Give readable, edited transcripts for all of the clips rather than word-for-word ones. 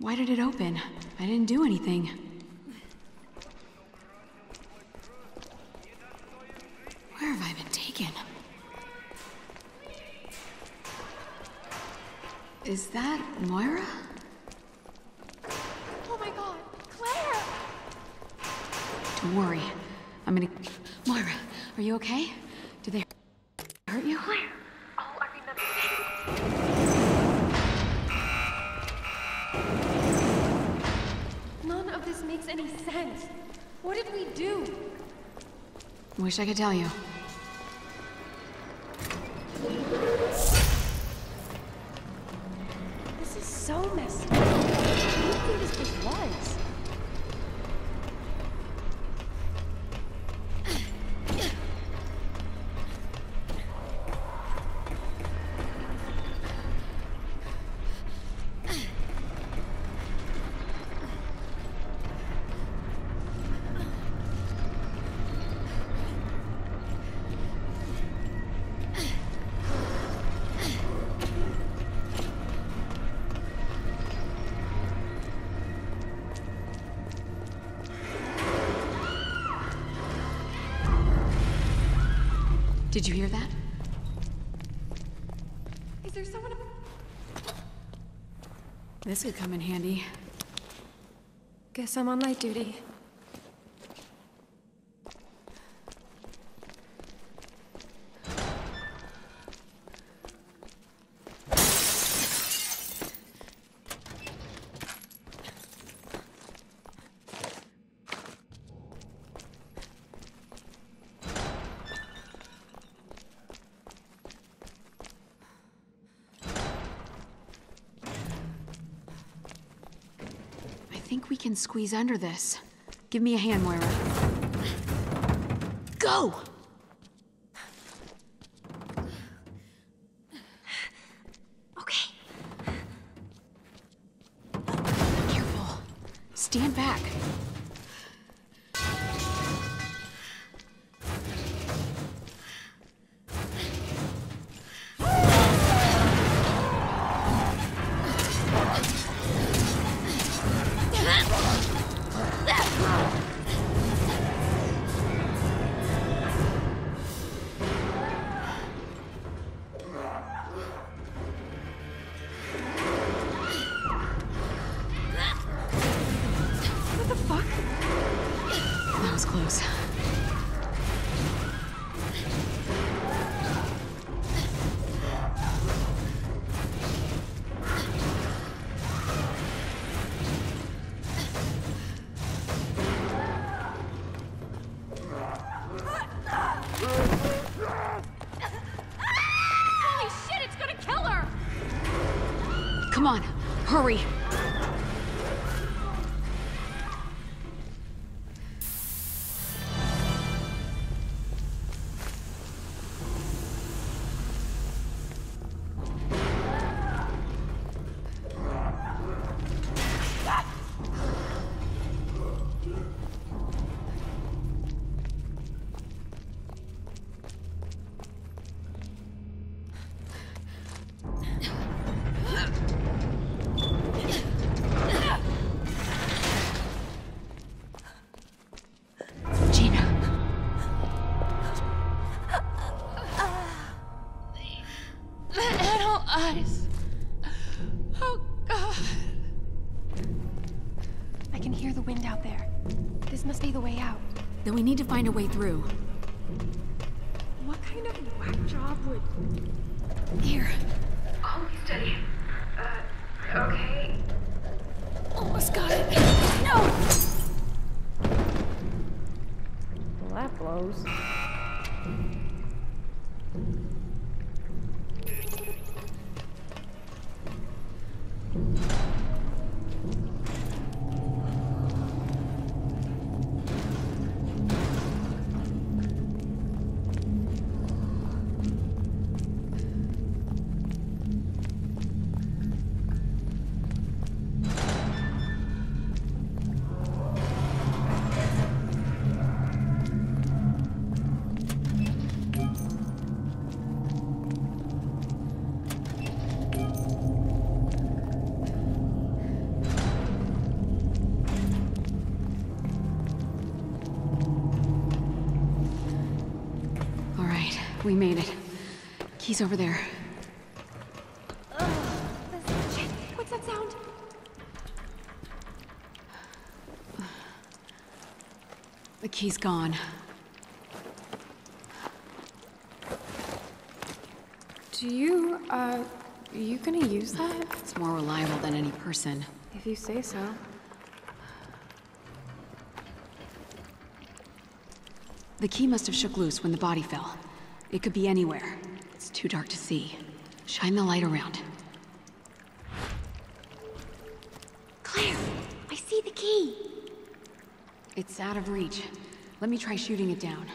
Why did it open? I didn't do anything. Where have I been taken? Is that Moira? Oh my god, Claire! Don't worry. I'm gonna... Moira, are you okay? Did they hurt you? Claire! Oh, I remember. None of this makes any sense. What did we do? Wish I could tell you. This is so messy. What do you think this place was? Did you hear that? Is there someone... This could come in handy. Guess I'm on light duty. I think we can squeeze under this. Give me a hand, Moira. Go! Okay. Careful. Stand back. What the fuck? That was close. Holy shit, it's gonna kill her! Come on, hurry. Gina. The animal eyes. Oh god. I can hear the wind out there. This must be the way out. Then we need to find a way through. What kind of whack job would... Here. Hold steady. Okay. Almost got it. No! Well, that blows. We made it. Key's over there. Shit, what's that sound? The key's gone. Are you gonna use that? It's more reliable than any person. If you say so. The key must have shook loose when the body fell. It could be anywhere. It's too dark to see. Shine the light around. Claire, I see the key. It's out of reach. Let me try shooting it down.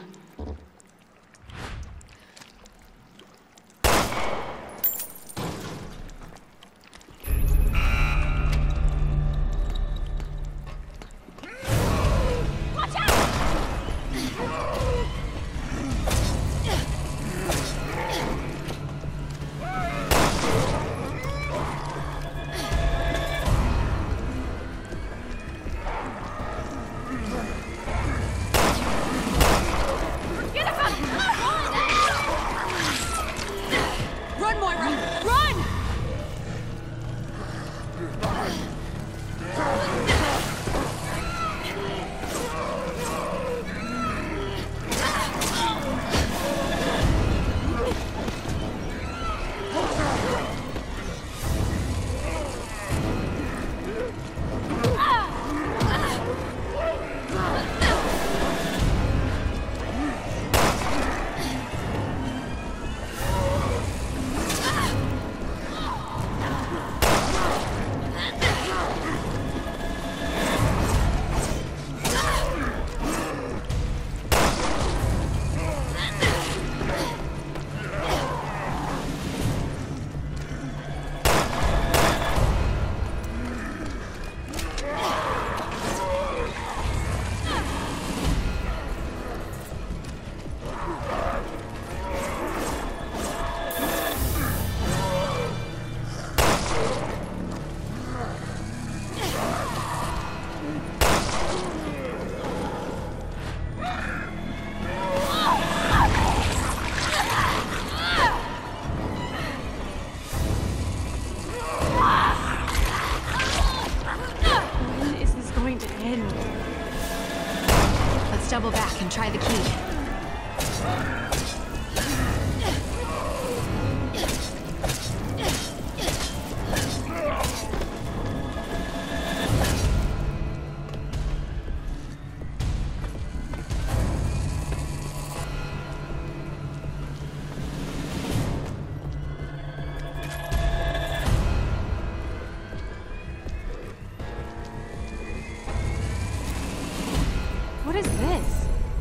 Double back and try the key. What is this?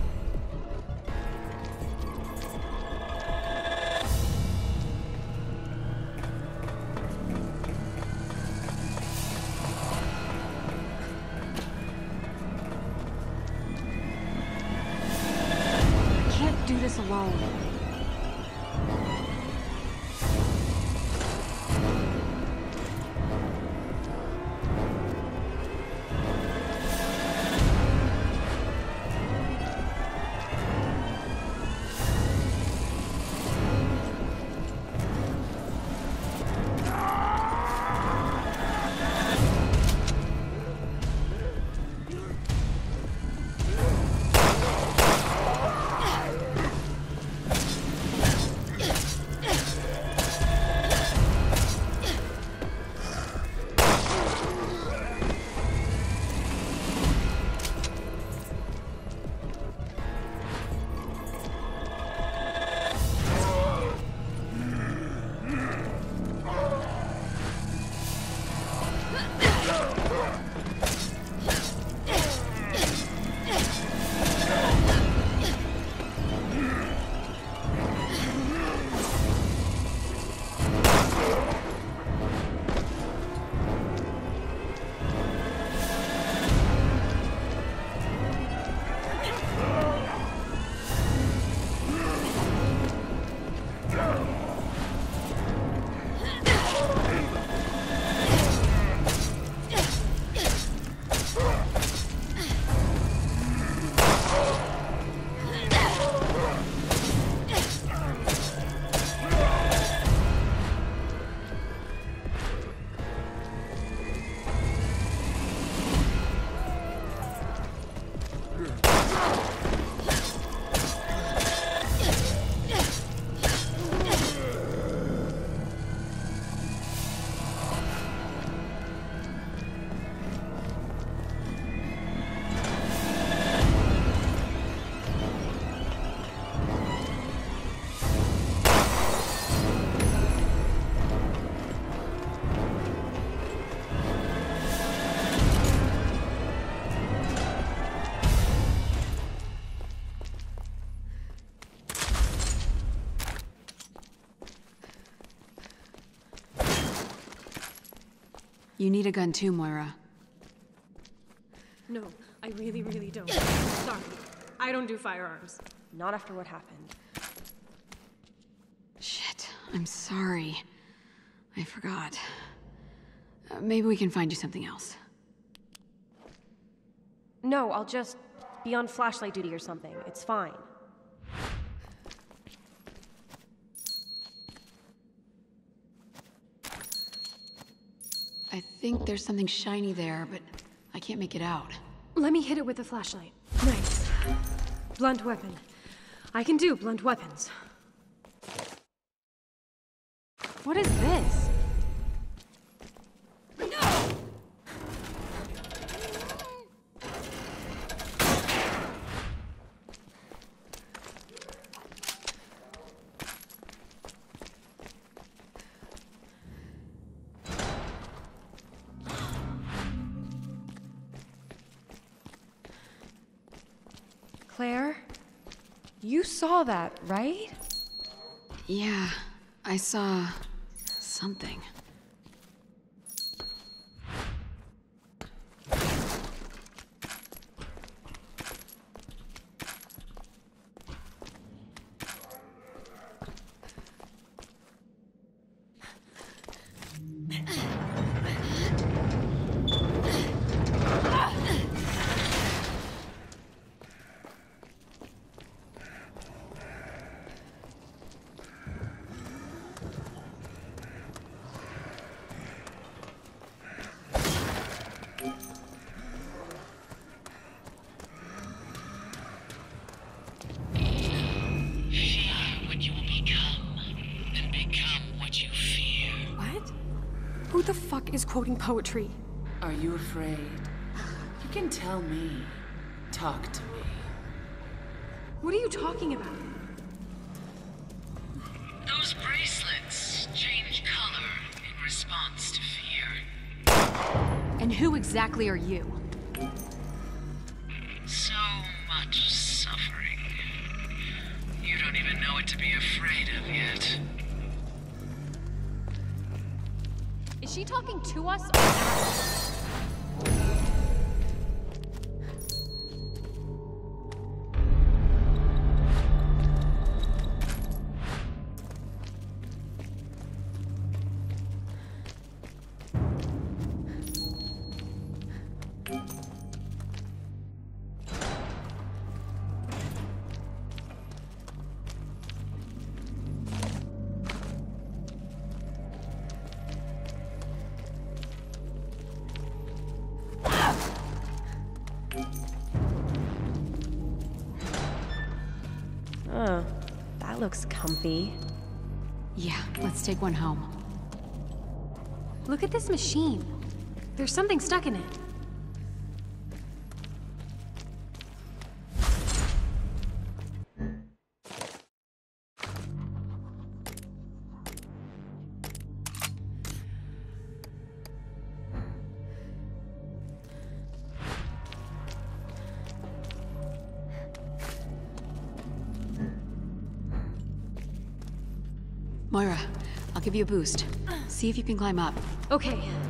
I can't do this alone. you need a gun too, Moira. No, I really, really don't. Sorry. I don't do firearms. Not after what happened. Shit, I'm sorry. I forgot. Maybe we can find you something else. No, I'll just be on flashlight duty or something. It's fine. I think there's something shiny there, but I can't make it out. Let me hit it with the flashlight. Nice. Blunt weapon. I can do blunt weapons. What is this? Claire? You saw that, right? Yeah, I saw... something. Who the fuck is quoting poetry? Are you afraid? You can tell me. Talk to me. What are you talking about? Those bracelets change color in response to fear. And who exactly are you? So much suffering. You don't even know what to be afraid of yet. Is she talking to us or us? That looks comfy. Yeah, let's take one home. Look at this machine. There's something stuck in it. Moira, I'll give you a boost. See if you can climb up. Okay,